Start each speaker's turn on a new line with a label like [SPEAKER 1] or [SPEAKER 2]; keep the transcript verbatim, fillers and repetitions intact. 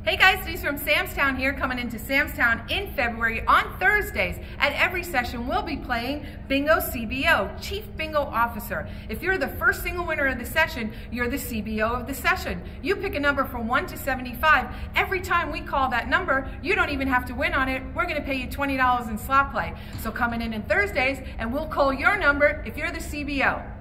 [SPEAKER 1] Hey guys, Denise from Samstown here, coming into Samstown in February on Thursdays. At every session, we'll be playing Bingo C B O, Chief Bingo Officer. If you're the first single winner of the session, you're the C B O of the session. You pick a number from one to seventy-five. Every time we call that number, you don't even have to win on it. We're gonna pay you twenty dollars in slot play. So coming in on Thursdays, and we'll call your number if you're the C B O.